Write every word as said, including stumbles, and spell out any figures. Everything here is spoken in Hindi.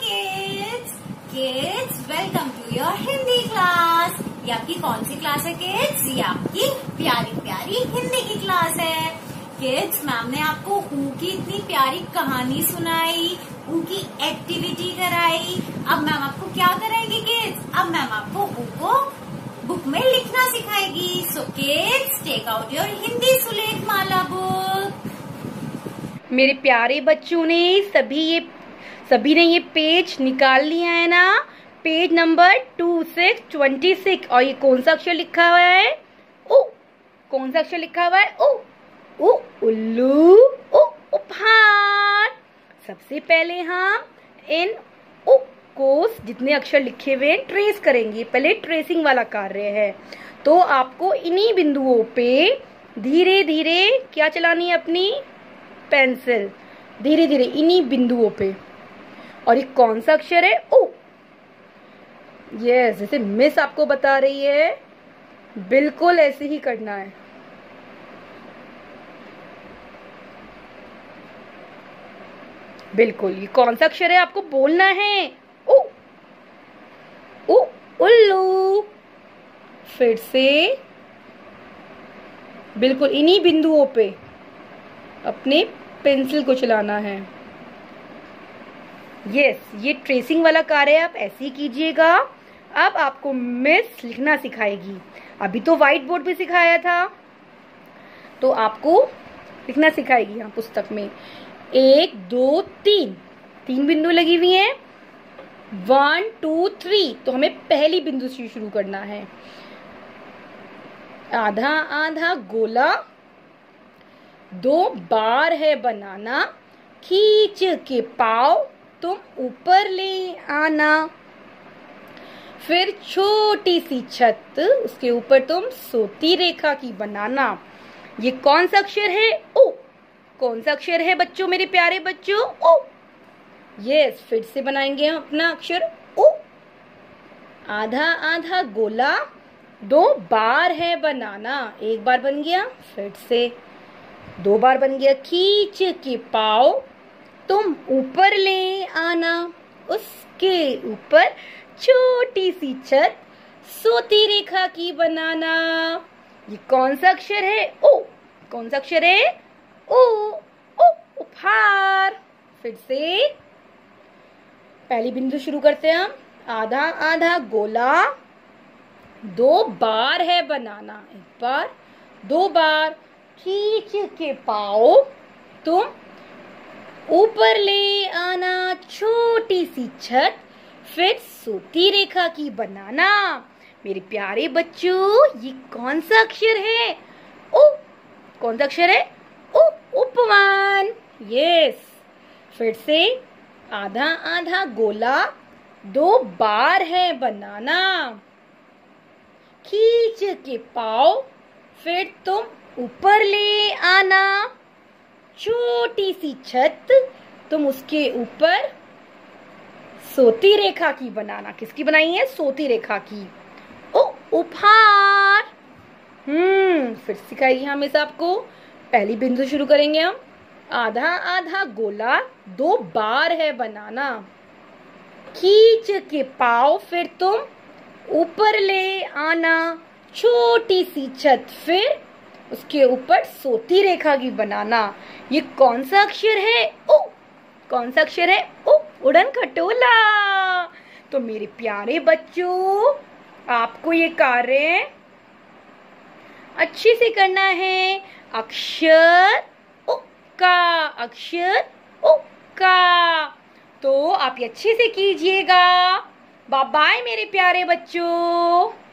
kids. Kids, welcome to your Hindi class. ये आपकी कौन सी क्लास है किड्स? ये आपकी प्यारी प्यारी हिंदी की क्लास है. किड्स, मैम ने आपको ऊ की इतनी प्यारी कहानी सुनाई, ऊ की एक्टिविटी कराई. अब मैम आपको क्या कराएगी किड्स? अब मैम आपको ऊ को बुक में लिखना सिखाएगी. So kids, take out your Hindi Sulekh Mala book. मेरे प्यारे बच्चों ने सभी ये सभी ने ये पेज निकाल लिया है ना. Page number two six twenty six. और ये कौन सा अक्षर लिखा हुआ है? उ. कौन सा अक्षर लिखा हुआ है? उ. उ उल्लू, उ उपहार. सबसे पहले हम इन उ को जितने अक्षर लिखे हुए हैं ट्रेस करेंगे. पहले ट्रेसिंग वाला कार्य है. तो आपको इन्हीं बिंदुओं पे धीरे धीरे क्या चलानी है? अपनी पेंसिल. धीरे धीरे इन्हीं बिंदुओं पे. और ये कौन सा अक्षर है? ओ. यस, जैसे मिस आपको बता रही है बिल्कुल ऐसे ही करना है. बिल्कुल. ये कौन सा अक्षर है? आपको बोलना है. ओ. ओ उल्लू. फिर से बिल्कुल इन्हीं बिंदुओं पे अपने पेंसिल को चलाना है. यस, ये ट्रेसिंग वाला कार्य आप ऐसे ही कीजिएगा. अब आपको मिस लिखना सिखाएगी. अभी तो व्हाइट बोर्ड पे सिखाया था, तो आपको लिखना सिखाएगी यहाँ पुस्तक में. एक दो तीन तीन बिंदु लगी हुई हैं. One two three. तो हमें पहली बिंदु से शुरू करना है. आधा आधा गोला, दो बार है बनाना, खींच के पाव तुम ऊपर ले आना. फिर छोटी सी छत, उसके ऊपर तुम सोती रेखा की बनाना. ये कौन सा अक्षर है? ओ. कौन सा अक्षर है बच्चों, मेरे प्यारे बच्चों? ओ. यस, फिर से बनाएंगे हम अपना अक्षर ओ. आधा आधा गोला, दो बार है बनाना. एक बार बन गया, फिर से दो बार बन गया. खींच के पाव तुम ऊपर ले आना. उसके ऊपर छोटी सी छत, सोती रेखा की बनाना. ये कौन सा अक्षर है? ओ. कौन सा अक्षर है? ओ. ओ उपहार. फिर से पहली बिंदु शुरू करते हैं हम. आधा आधा गोला, दो बार है बनाना. एक बार, दो बार. खींच के पाओ तुम ऊपर ले आना. छोटी सी छत, फिर सोती रेखा की बनाना. मेरे प्यारे बच्चों, ये कौन सा अक्षर है? ओ. कौन सा अक्षर है? ओ उपमान. यस. फिर से आधा आधा गोला, दो बार है बनाना. खींच के पाओ फिर तुम ऊपर ले आना. छोटी सी छत, तुम उसके ऊपर सोती रेखा की बनाना. किसकी बनाई है? सोती रेखा की. ओ उपहार. हम्म फिर सिखाइए हम इस आपको. पहली बिंदु शुरू करेंगे हम. आधा आधा गोला, दो बार है बनाना. खींच के पाओ फिर तुम ऊपर ले आना. छोटी सी छत, फिर उसके ऊपर सोती रेखा की बनाना. ये कौन सा अक्षर है? ओ. कौन सा अक्षर है? ओ उड़न खटोला. तो मेरे प्यारे बच्चों, आपको ये कार्य अच्छे से करना है. अक्षर उ का, अक्षर उ का. तो आप ये अच्छे से कीजिएगा. बाय बाय मेरे प्यारे बच्चों.